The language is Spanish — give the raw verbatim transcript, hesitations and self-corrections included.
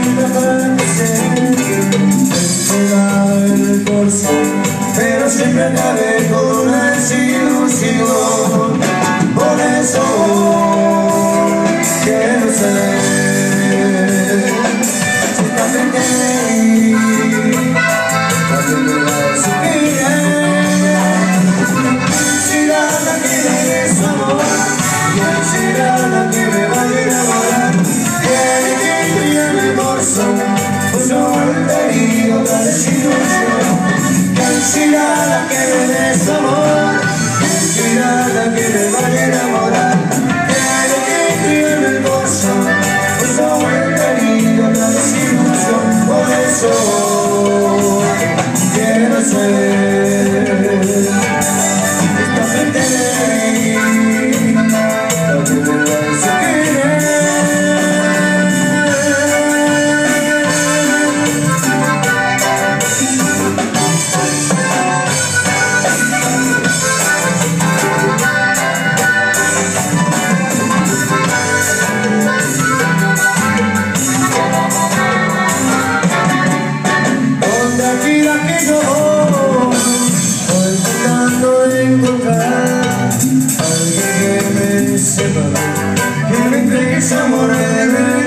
pero siempre acabé con una desilusión. Por eso quiero saber si estás frente a mí, también me vas a querer. Será la que me dé su amor, será la que me va a enamorar. Tiene que brillar mi bolso, pues no volvería otra desilusión. Será la que me dé su amor, será la que me vaya a enamorar. Tiene que criar el bolso, pues no volvería otra desilusión. Por eso quiero ser esta frente de mí, la que me vas a querer. Encontrar alguien que me sepa, que me entregue su amor de verdad.